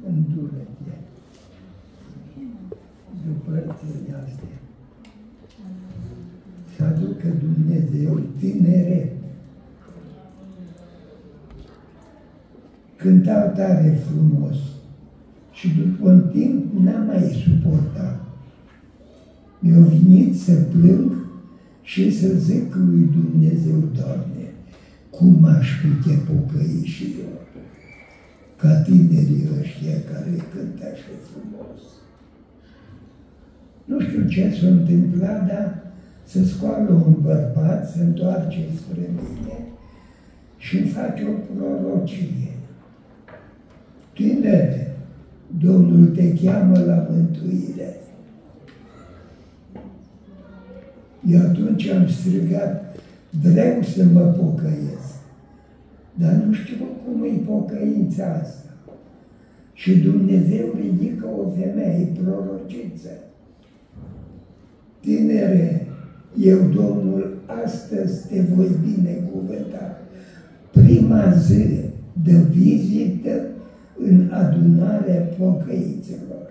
îndură-te după părțile astea. Să aducă Dumnezeu tineret. Cântau tare frumos și după un timp n-am mai suportat. Mi-a venit să plâng și să zic lui Dumnezeu, Doamne, cum aș putea pocăi și eu, ca tinerii ăștia care cântă așa frumos. Nu știu ce s-a întâmplat, dar se scoală un bărbat, se întoarce spre mine și îmi face o prorocie. Tinere, Domnul te cheamă la mântuire. Eu atunci am strigat, vreau să mă pocăiesc, dar nu știu cum e pocăința asta. Și Dumnezeu ridică o femeie, prorociță. Tinere, eu, Domnul, astăzi te voi binecuvânta. Prima zi de vizită în adunarea pocăiților.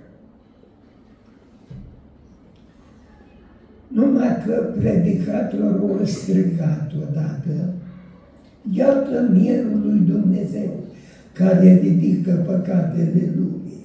Numai că predicatorul a strigat odată, iată mielul lui Dumnezeu, care ridică păcatele lumii.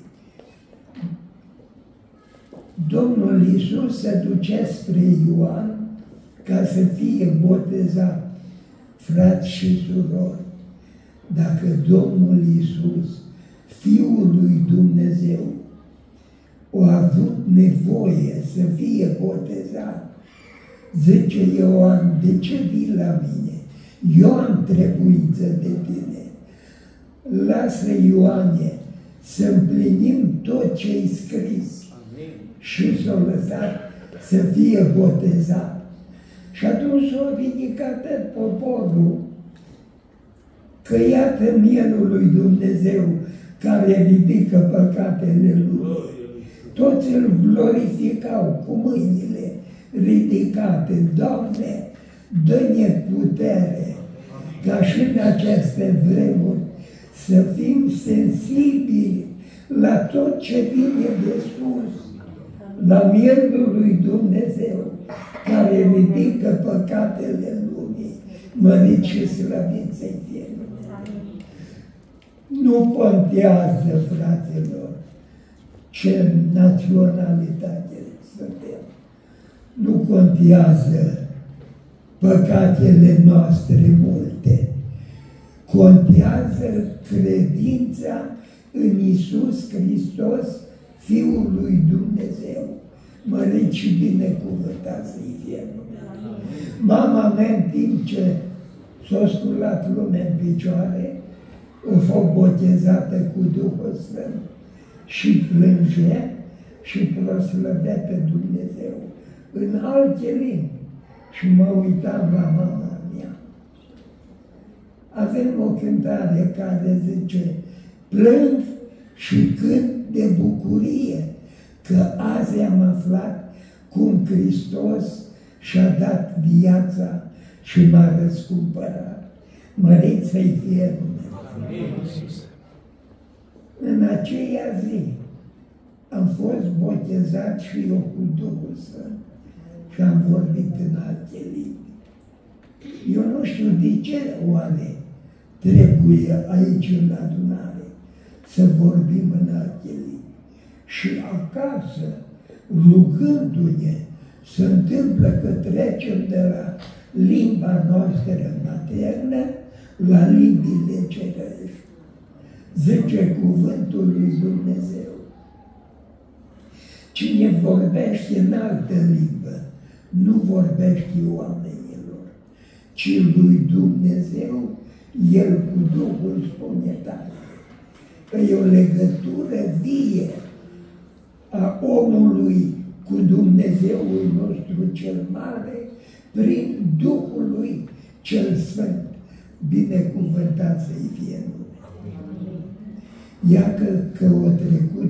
Domnul Iisus se ducea spre Ioan ca să fie botezat, frați și surori. Dacă Domnul Iisus, Fiul lui Dumnezeu, a avut nevoie să fie botezat, zice Ioan, de ce vii la mine? Eu am trebuință de tine. Lasă, Ioane, să împlinim tot ce-i scris. Amin. Și s-a lăsat să fie botezat. Și atunci s-a ridicat poporul că iată mielul lui Dumnezeu care ridică păcatele lumii. Toți îl glorificau cu mâinile ridicate. Doamne, dă-ne putere ca și în aceste vremuri să fim sensibili la tot ce vine de sus, la mielul lui Dumnezeu care ridică păcatele lumii. Mărit și slăvit să-i fie. Nu contează, fraților, ce naționalitate suntem. Nu contează păcatele noastre multe. Contează credința în Iisus Hristos, Fiul lui Dumnezeu. Mărit și binecuvântat să-i fie numele. Mama mea, în timp ce s-a sculat lumea în picioare, a fost botezată cu Duhul Sfânt și plângea și proslăvea pe Dumnezeu în alte limbi. Și mă uitam la mama mea. Avem o cântare care zice, plâng și cânt de bucurie că azi am aflat cum Hristos și-a dat viața și m-a răscumpărat. Mărit să-i fie numele. În aceea zi am fost botezat și eu cu Duhul Sfânt și am vorbit în alte limbi. Eu nu știu de ce oare trebuie aici în adunare să vorbim în alte limbi. Și acasă, rugându-ne, se întâmplă că trecem de la limba noastră maternă la limbile cerești. Zice cuvântul lui Dumnezeu. Cine vorbește în altă limbă, nu vorbește oamenilor, ci lui Dumnezeu, El cu Duhul spune tare. Că e o legătură vie a omului cu Dumnezeul nostru cel mare, prin Duhul lui cel Sfânt. Binecuvântat să-i fie numele. Iată că au trecut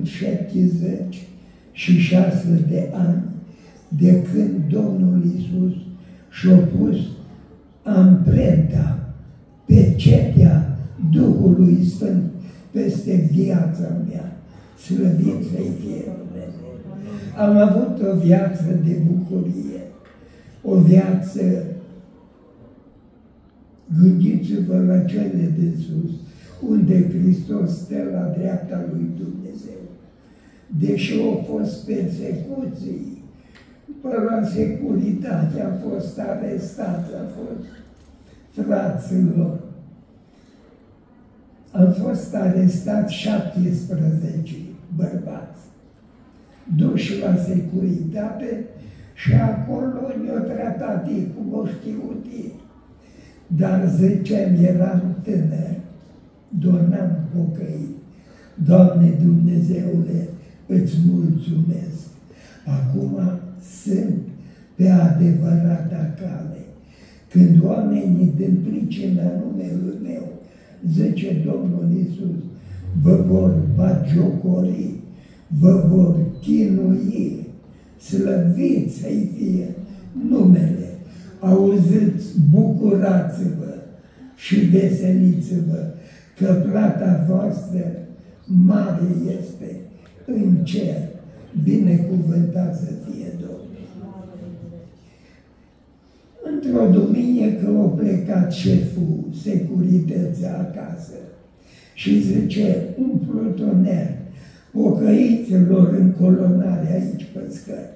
76 de ani de când Domnul Iisus și-a pus amprenta, pecetea Duhului Sfânt peste viața mea, slăvit să-i fie numele. Am avut o viață de bucurie, o viață, gândiți-vă la cele de sus, unde Hristos stă la dreapta lui Dumnezeu. Deși au fost persecuții, până la securitate, a fost arestat, a fost fraților. Am fost arestat 17 bărbați, duși la securitate și acolo ne-au tratat ei cum o știut ei. Dar ziceam, eram tânăr, dormeam pocăit. Doamne Dumnezeule, îți mulțumesc. Acum sunt pe adevărata cale. Când oamenii din pricina numelui meu, zice Domnul Iisus, vă vor batjocori, vă vor chinui, slăviți să-i fie numele. Auziți, bucurați-vă și veseliți-vă că plata voastră mare este în cer. Binecuvântat să fie Domnul. Într-o duminică a plecat șeful securității acasă și zice, un plutoner, pocăiților în colonare aici pe scări.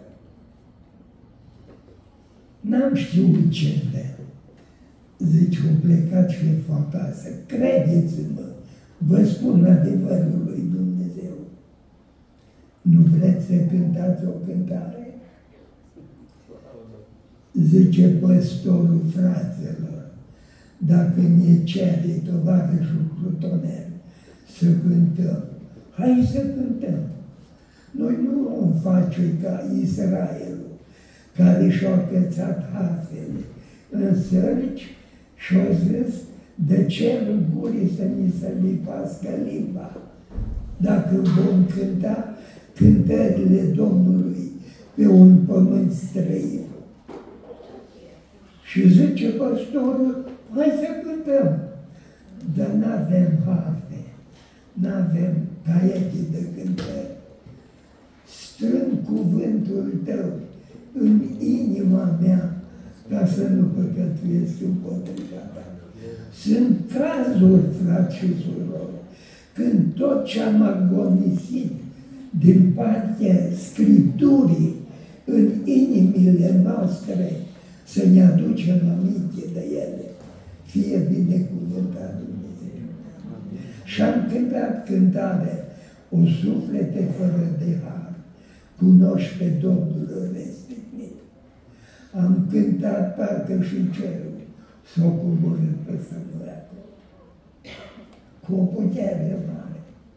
N-am știut ce vrea. Zice, a plecat șeful acasă. Credeți-mă, vă spun adevărul lui Dumnezeu. Nu vreți să cântați o cântare? Zice păstorul, fraților, dacă ne cere tovarășul plutoner să cântăm, hai să cântăm. Noi nu vom face ca Israelul, care și-a cățat harfele în sărici și-a zis, de cerul gurii să ni se lipască limba, dacă vom cânta cântările Domnului pe un pământ străin. Și zice păstorul, hai să cântăm, dar n-avem harfe, n-avem caiete de cântări. Strâng cuvântul tău în inima mea ca să nu păcătuiesc împotriva ta. Sunt cazuri, frați și surori, când tot ce am agonisit din partea Scripturii în inimile noastre să ne aducem aminte de ele. Fie binecuvântat Dumnezeu. Și am cântat cântare, o suflete fără de har, cunoști pe Domnul răstignit. Am cântat parcă și cerul s-o coborât peste noi acolo, cu o putere mare.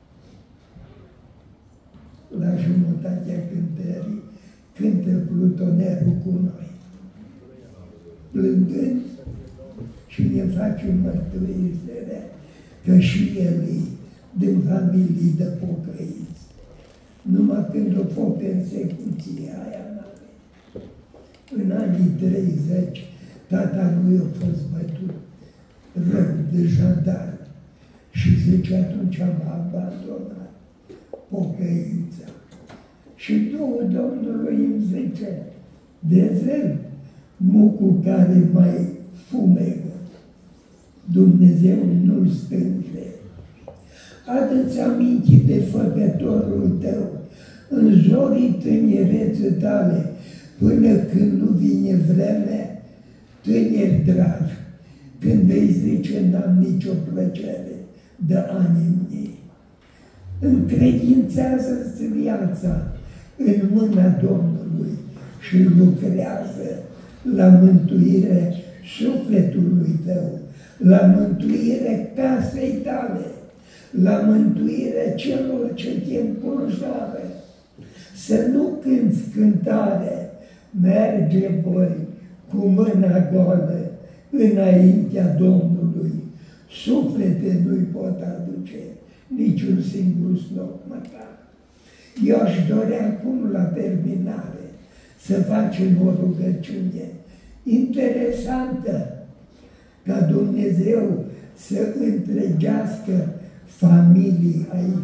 La jumătatea cântării cântă plutonerul cu noi, plângând și ne face mărturisire că și el e din familii de pocăiți. Numai când a fost persecuția aia mare, în anii 30, tata lui a fost bătut rău de jandarmi și zice, atunci am abandonat pocăința. Și Duhul Domnului îmi zice, vezi, mucul care mai fumegă, Dumnezeu nu-l stânge. Adu-ți aminte de făcătorul tău în zorii tinereții tale, până când nu vine vremea, tineri dragi, când vei zice, n-am nicio plăcere de anii mei. Încredințează-ți viața în mâna Domnului și lucrează la mântuire sufletului tău, la mântuire casei tale, la mântуire celor ce te înconjoară. Să nu cânți cântare, merge voi cu mâna goală înaintea Domnului. Suflete nu-i pot aduce niciun singur snop măcar. Eu aș dorea acum la terminare să facem o rugăciune interesantă, ca Dumnezeu să întregească familii aici,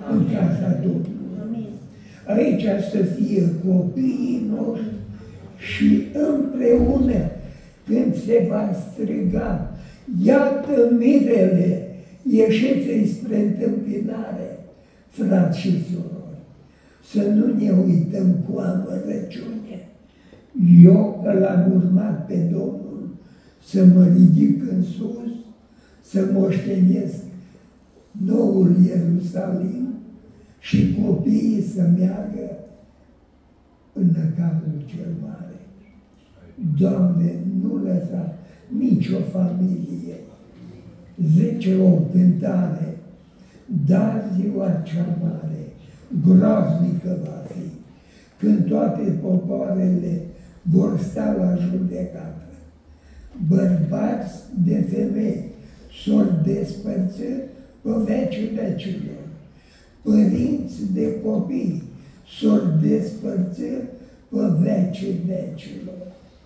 în casa Domnului. Aici să fie copiii noștri și împreună, când se va striga, iată mirele, ieșiți-i spre întâmpinare, frați și surori, să nu ne uităm cu amărăciune. Eu că l-am urmat pe Domnul să mă ridic în sus, să moștenesc noul Ierusalim și copiii să meargă în năcazul cel mare. Doamne, nu lăsa nicio familie. 10 o cântare, dar ziua cea mare, groaznică va fi, când toate popoarele vor sta la judecată. Bărbați de femei s-or despărți pe vecii vecilor. Părinți de copii s-or despărți pe vecii vecilor.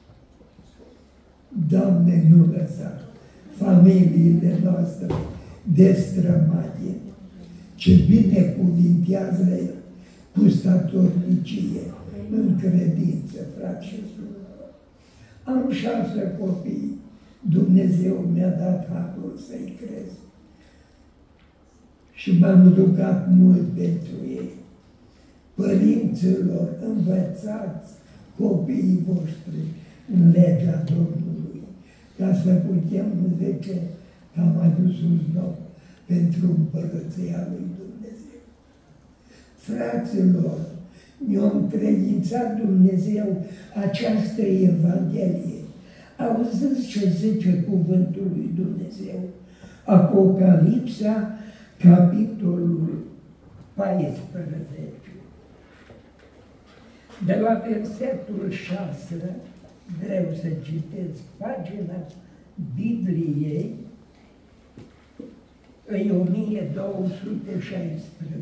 Doamne, nu lăsa familiile noastre destrămate, ce binecuvintează El cu statornicie, în credință, frați și surori. Am 6 copii, Dumnezeu mi-a dat harul să-i cresc și m-am rugat mult pentru ei. Părinților, învățați copiii voștri în legea Domnului, ca să putem, zice, că am adus un znop pentru împărăția lui Dumnezeu. Fraților, ne-a încredințat Dumnezeu această Evanghelie. Auziți ce zice cuvântul lui Dumnezeu? Apocalipsa, capitolul 14. De la versetul 6, vreau să citesc pagina Bibliei, e 1216.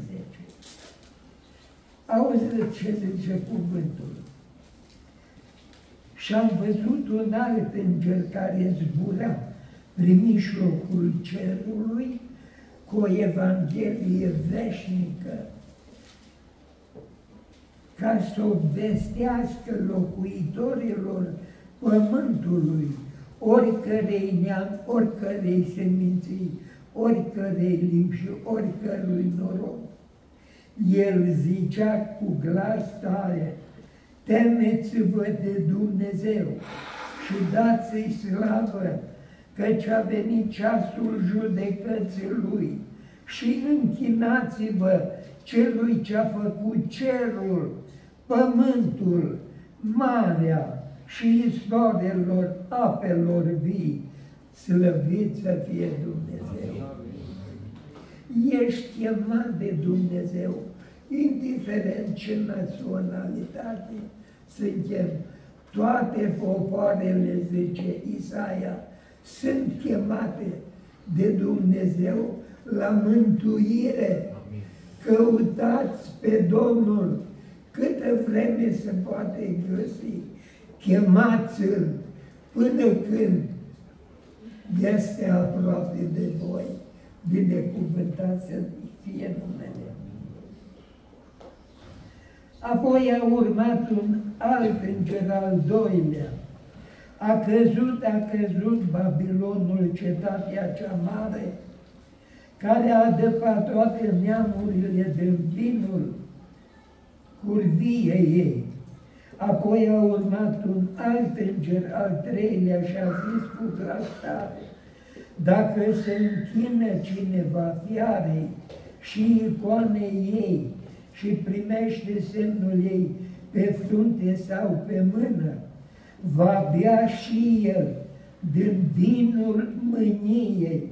Auziți ce zice cuvântul. Și-am văzut un alt înger care zbura prin mijlocul cerului cu o Evanghelie veșnică, ca să o vestească locuitorilor pământului, oricărei neam, oricărei seminții, oricărei limbi și oricărui noroc. El zicea cu glas tare, temeți-vă de Dumnezeu și dați-i slavă, căci a venit ceasul judecății Lui, și închinați-vă Celui ce-a făcut cerul, pământul, marea și izvoarelor apelor vii, slăvit să fie Dumnezeu. Ești chemat de Dumnezeu, indiferent ce naționalitate suntem. Toate popoarele, zice Isaia, sunt chemate de Dumnezeu la mântuire. Căutați pe Domnul câtă vreme se poate găsi. Chemați-L până când este aproape de voi. Binecuvântat să fie numele. Apoi a urmat un alt înger, al doilea. A căzut Babilonul, cetatea cea mare, care a adăpat toate neamurile din vinul curviei ei. Apoi a urmat un alt înger, al treilea, și a zis cu glas tare, dacă se închină cineva fiarei și icoanei ei și primește semnul ei pe frunte sau pe mână, va bea și el din vinul mâniei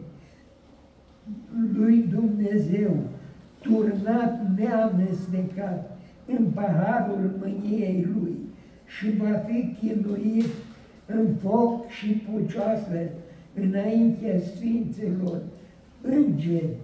lui Dumnezeu, turnat neamestecat în paharul mâniei lui, și va fi chinuit în foc și pucioasă înaintea sfinților îngeri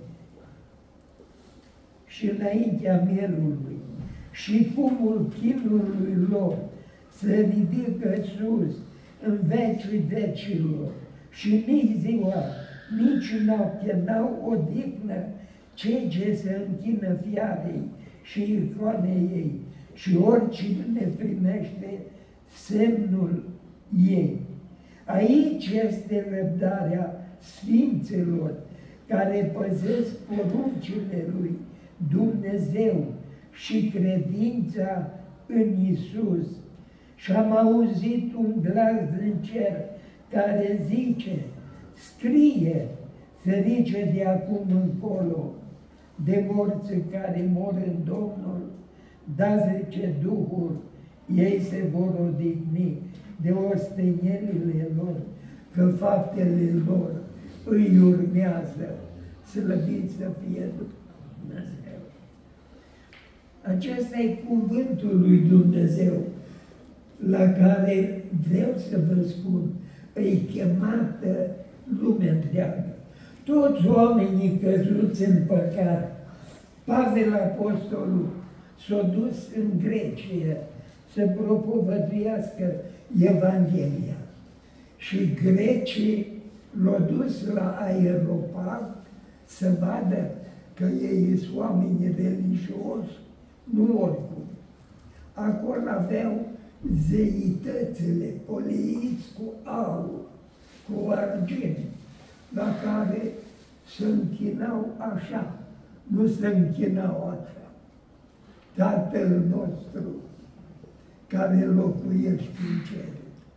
și înaintea mielului, și fumul chinului lor se ridică sus în vecii vecilor, și nici ziua, nici noaptea n-au odihnă cei ce se închină fiarei și icoanei ei și oricine primește semnul ei. Aici este răbdarea sfinților care păzesc poruncile lui Dumnezeu și credința în Iisus. Și am auzit un glas din cer care zice: scrie, ferice de acum încolo de morții care mor în Domnul, da, zice Duhul, ei se vor odihni de ostenelile lor, că faptele lor îi urmează, slăvit să fie Dumnezeu. Acesta e cuvântul lui Dumnezeu, la care vreau să vă spun, îi chemată lumea întreagă. Toți oamenii căzuți în păcat, Pavel Apostolul s-a dus în Grecia să propovăduiască Evanghelia. Și grecii l-au dus la Aeropag să vadă că ei sunt oameni religioși, nu oricum. Acolo aveau zeitățile poleiți cu aur, cu argint, la care se închinau așa, nu se închinau așa. Tatăl nostru care locuiești în cer,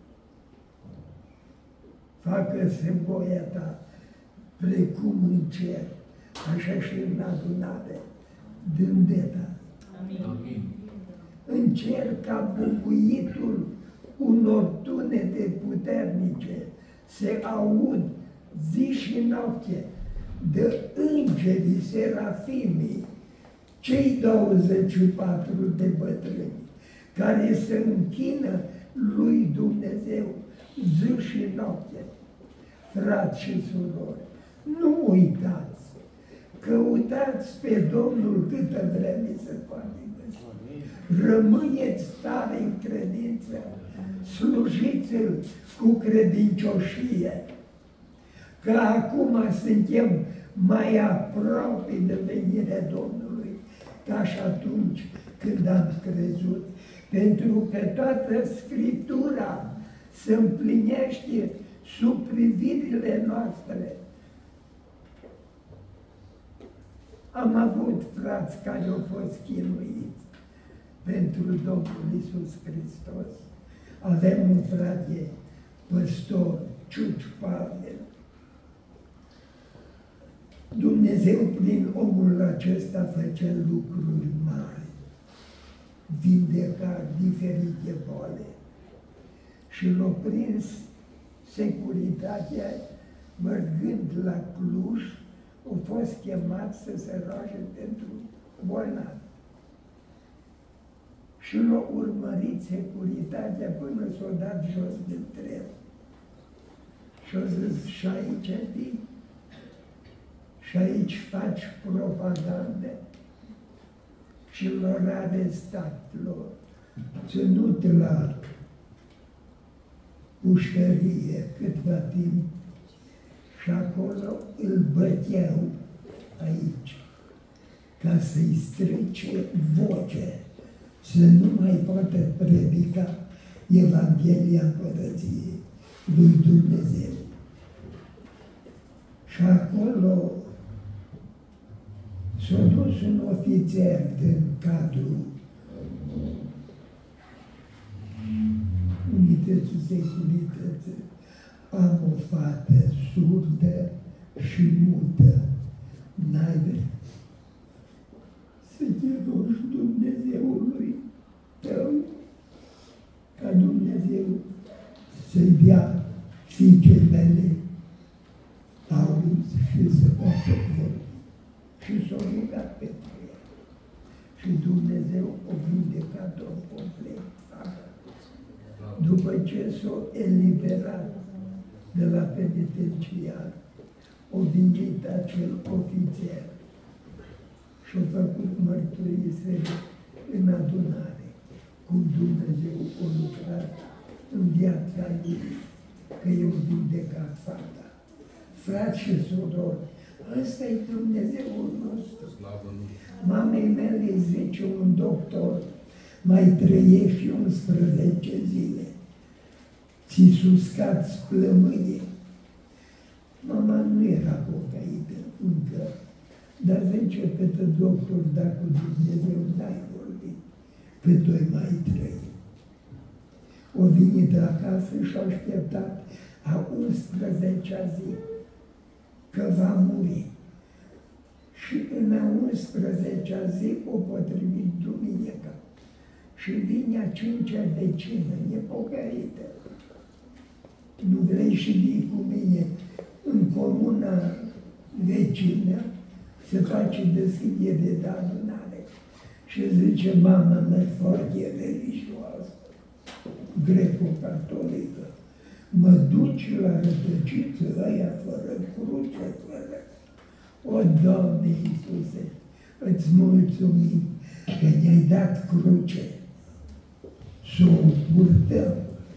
facă-se voia ta precum în cer, așa și în adunare, dândeta. Amin. În cer ca bubuitul unor tunete puternice se aud zi și noapte de îngerii serafimii, cei 24 de bătrâni, care se închină lui Dumnezeu zi și noapte. Frați și surori, nu uitați, căutați pe Domnul câtă vreme se poate găsi. Rămâneți tare în credință, slujiți-L cu credincioșie, că acum suntem mai aproape de venirea Domnului ca și atunci când am crezut, pentru că toată Scriptura se împlinește sub privirile noastre. Am avut frați care au fost chinuiți pentru Domnul Iisus Hristos. Avem un frate păstor, Ciuci Pavel. Dumnezeu prin omul acesta făcea lucruri mari, vindeca diferite boli și l-a prins securitatea mergând la Cluj, a fost chemat să se roage pentru bolnavi. Și l-a urmărit securitatea până s-a dat jos din tren. Și a zis, și aici vii? Și aici faci propagandă? Și l-au arestat, l-au ținut la pușcărie câtva timp și acolo îl băteau aici, ca să-i strice voce, să nu mai poată predica Evanghelia Împărăției lui Dumnezeu. Și acolo s-a dus un ofițer din cadrul unității securității. Am o fată surdă și mută. N-ai vrea să te rogi Dumnezeului tău ca Dumnezeu să-i dea fiicei mele auz și să poată vorbi. Și s-a rugat pentru ea. Și Dumnezeu o vindecat-o complet. După ce s-a eliberat de la penitenciar, o venit acel ofițer și a făcut mărturisire în adunare, cum Dumnezeu a lucrat în viața lui, că i-a vindecat fata. Frați și surori, Ăsta e Dumnezeul nostru. Mamei mele îi zice un doctor, mai trăiești 11 zile. Ți s-uscați plămâie. Mama nu era pocăită încă, dar zice către doctor, dacă Dumnezeu n-ai vorbit, cât o mai trăi. O venit acasă și a așteptat a 11-a zi că va muri. Și în a 11-a zi o potrivit duminica. Și vine a 5-a vecină, nepocăită. Nu vrei și vii cu mine în comuna vecină să faci deschidere de adunare. Și zice, mama mea foarte religioasă, greco-catolică, mă duci la rătăciță aia fără cruce, fără... O, Doamne Iisuse, îți mulțumim că ne-ai dat cruce, să o purtăm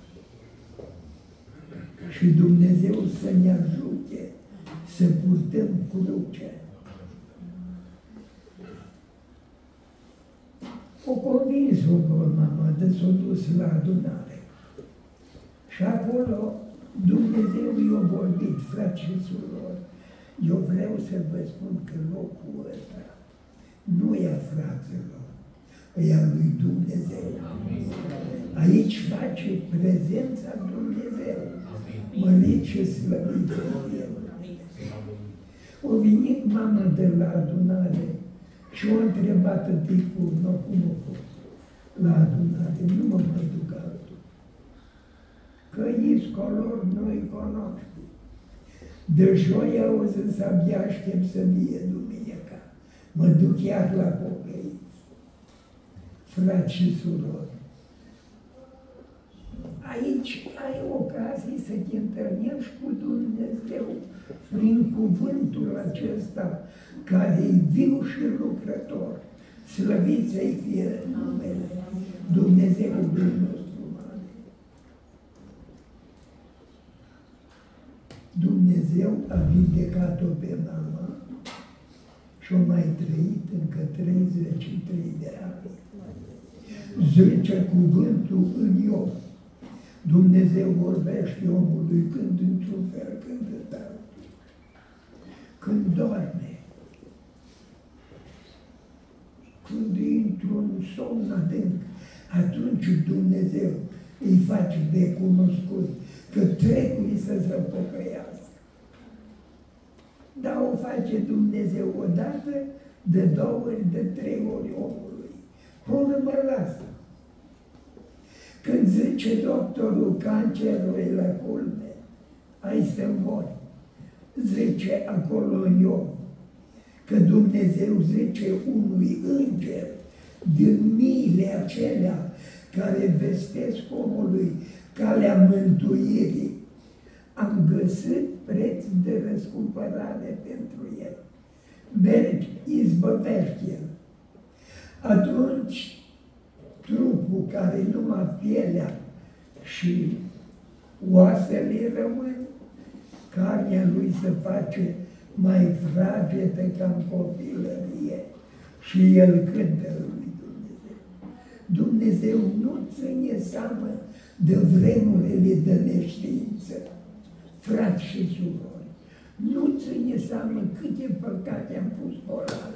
și Dumnezeu să ne ajute să purtăm cruce. O convins-o pe mama de s-o dus la adunare. Și acolo Dumnezeu i-a vorbit, frați și surori. Eu vreau să vă spun că locul ăsta nu e a fraților, e a lui Dumnezeu. Aici face prezența Dumnezeu. Mărit și slăvit El. O venit mama de la adunare și o întrebat tăticul, nu cum a fost la adunare, nu mă mai duc altul. Că ești color, nu-i cunoști. De joi au zis, abia aștept să vie duminica. Mă duc chiar la pocăiți. Frați și surori, aici ai ocazii să te întâlnești cu Dumnezeu prin cuvântul acesta care e viu și lucrător. Slăvit să-i fie numele Dumnezeului nostru mare. Dumnezeu a vindecat-o pe mama și o mai trăit încă 33 de ani. Zice cuvântul în Iov. Dumnezeu vorbește omului când într-un fel, când altul. Când dorme, când e într-un somn adânc, atunci Dumnezeu îi face de cunoscut că trebuie să se pocăiască. Dar o face Dumnezeu odată, de 2 ori, de 3 ori omului. Până mă lasă. Când zice doctorul, cancerul e la culme, ai să mori. Zice acolo în Iov, că Dumnezeu zice unui înger din miile acelea care vestesc omului calea mântuirii, am găsit preț de răscumpărare pentru el. Mergi, izbăvește-l. Atunci, trupul care numai pielea și oasele rămân, carnea lui se face mai fragetă ca în copilărie și el cântă lui Dumnezeu. Dumnezeu nu ține seamă de vremurile de neștiință, frați și surori. Nu ține seamă câte păcate am pus pe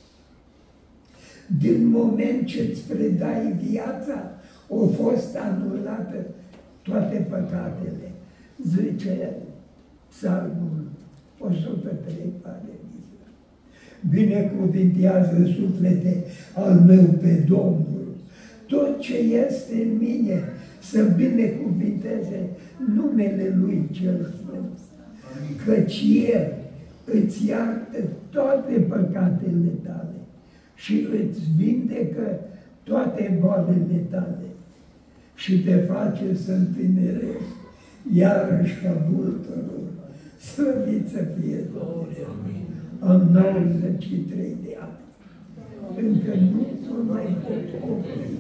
din moment ce îți predai viața, au fost anulate toate păcatele. Zice Psalmul 103, pare Israel. Binecuvintează suflete al meu pe Domnul. Tot ce este în mine să binecuvinteze numele Lui cel Sfânt. Căci El îți iartă toate păcatele tale și îți vindecă toate bolile tale și te face să întinerești iarăși ca vulturul. Slăvit să fie Dumnezeu. Am 93 de ani. Încă nu mai pot opri.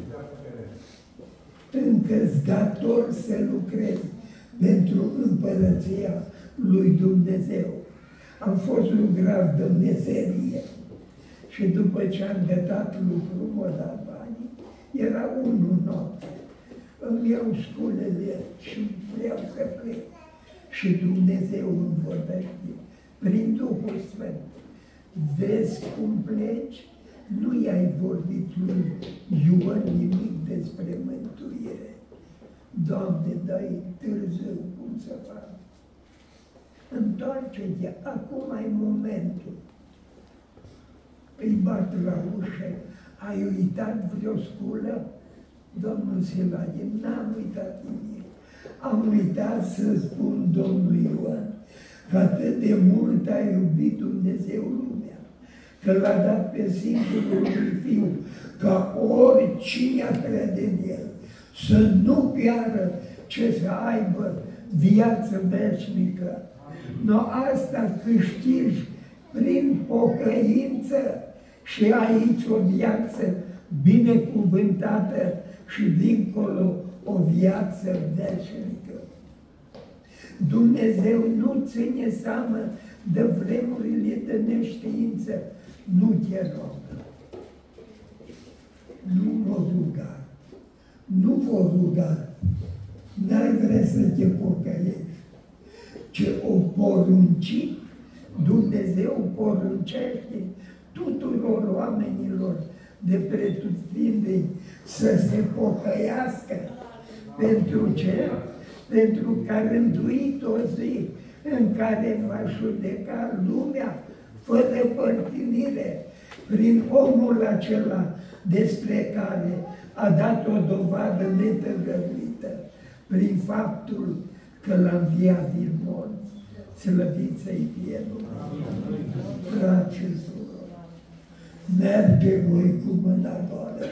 Încă-s dator să lucrez pentru împărăția lui Dumnezeu. Am fost lucrat de meserie și după ce am gătat lucru, mă dat banii, era 1 noapte. Îmi iau sculele și vreau să plec. Și Dumnezeu îmi vorbește prin Duhul Sfânt. Vezi cum pleci? Nu i-ai vorbit lui Ioan nimic despre mântuire. Doamne, dai târziu cum să fac. Întoarce-te, acum ai momentul. Îi bat la ușă, ai uitat vreo sculă? Domnul Silaie, n-am uitat nimic. Am uitat să spun Domnul Ioan că atât de mult a iubit Dumnezeu lumea, că l-a dat pe singurul lui Fiu, ca oricine crede în El, să nu piară, ce să aibă viață veșnică. No, asta câștigi prin pocăință și aici o viață binecuvântată și dincolo o viață veșnică. Dumnezeu nu ține seamă de vremurile de neștiință. Nu te rog. Nu mă ruga. Nu mă ruga. N-ai vrea să te pocăiești. Ce o porunci, Dumnezeu poruncește tuturor oamenilor de pretutindeni să se pocăiască. Pentru ce? Pentru că a rânduit o zi în care va judeca lumea fără părtinire prin omul acela despre care a dat o dovadă netăgăduită, prin faptul că l-a înviat din morți. Slăvit să-i fie Dumnezeu. Frați și surori, merge voi cu mâna goală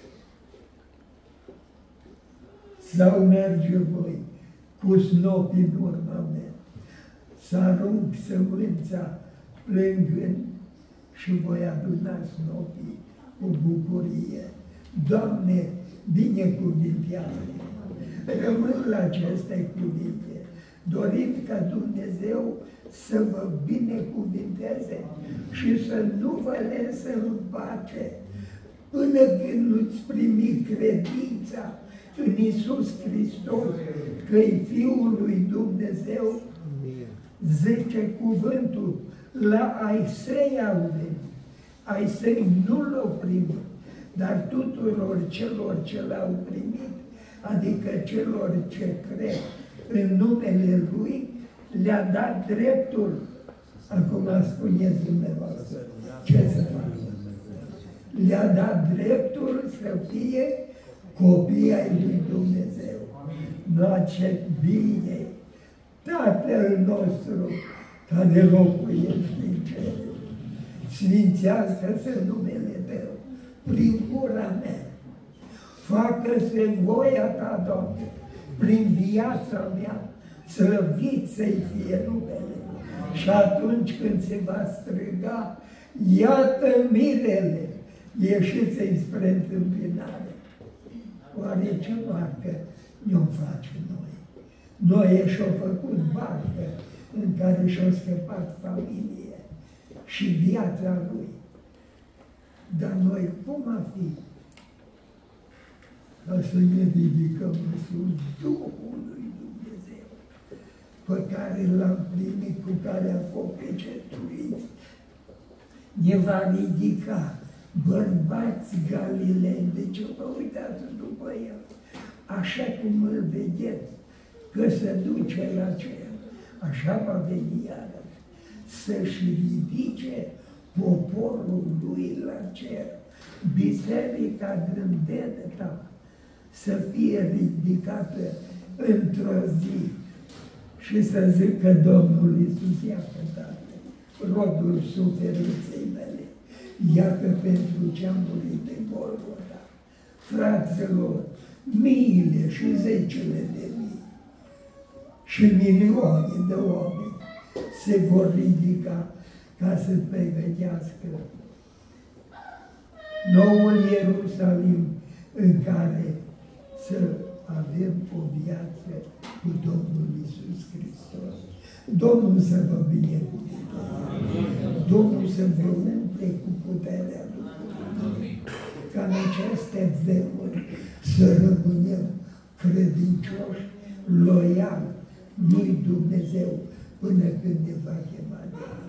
sau merge voi cu snopi în urma mea, să arunc sămânța plângând și voi aduna snopii cu bucurie. Doamne, binecuvintează-ne! Rămân la aceste cuvinte, dorind ca Dumnezeu să vă binecuvinteze și să nu vă lese în pace până când nu-ți primi credința în Iisus Hristos, că-i Fiul lui Dumnezeu. Zice cuvântul, la ai săi au venit, ai săi nu l-au primit, dar tuturor celor ce l-au primit, adică celor ce cred în numele Lui, le-a dat dreptul. Acum spuneți dumneavoastră, ce să facă? Le-a dat dreptul să fie copii ai lui Dumnezeu. Nu ce bine, Tatăl nostru care locuiești în cer, sfințească-se numele Tău prin gura mea. Facă-se voia Ta, Doamne, prin viața mea, slăvit să-i fie numele. Și atunci când se va striga, iată mirele, ieșiți-i spre întâmpinare. Oare ce barcă ne-o face noi? Noi și-o făcut barcă în care și-o scăpat familie și viața lui. Dar noi cum a fi? Ca să ne ridicăm în sus Duhul lui Dumnezeu, pe care l-am primit, cu care am fost pecetuit, ne va ridica bărbați galileni. De ce vă uitați după el? Așa cum îl vedeți, că se duce la cer, așa va veni iarăși, să-și ridice poporul lui la cer. Biserica grândenă ta să fie ridicată într-o zi și să zică Domnul Iisus, iată, Tată, rodul suferinței mele, iată pentru ce am murit în Golgota. Fraților, miile și zecile de mii și milioane de oameni se vor ridica ca să pregătească noul Ierusalim în care să avem o viață cu Domnul Iisus Hristos. Domnul să vă binecuvânteze. Domnul să vă umple cu puterea Lui. Ca în aceste vremuri să rămânem credincioși, loiali lui Dumnezeu până când ne va chema de